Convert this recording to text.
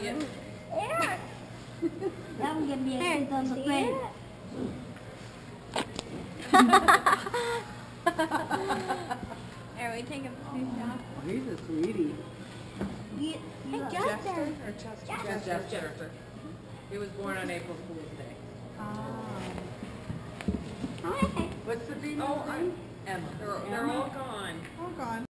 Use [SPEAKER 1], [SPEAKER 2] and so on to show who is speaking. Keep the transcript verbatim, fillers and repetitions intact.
[SPEAKER 1] Yep.
[SPEAKER 2] Yeah. That one gonna be a kiss on the face.
[SPEAKER 3] Are we taking a few shots?
[SPEAKER 1] He's a sweetie.
[SPEAKER 2] You, you
[SPEAKER 3] Hey,
[SPEAKER 2] Jester.
[SPEAKER 3] Jester.
[SPEAKER 1] Or Chester?
[SPEAKER 3] Jester.
[SPEAKER 1] Jester. He was born on April Fool's Day.
[SPEAKER 2] Oh.
[SPEAKER 1] What's the female's
[SPEAKER 3] Oh,
[SPEAKER 1] name? Emma.
[SPEAKER 3] They're, they're all gone.
[SPEAKER 1] All gone.